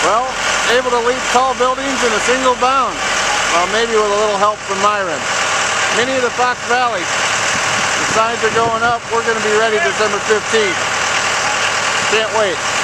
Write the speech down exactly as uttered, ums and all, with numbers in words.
Well, able to leap tall buildings in a single bound. Well, maybe with a little help from Myron. Mini of the Fox Valley. The signs are going up. We're going to be ready December fifteenth. Can't wait.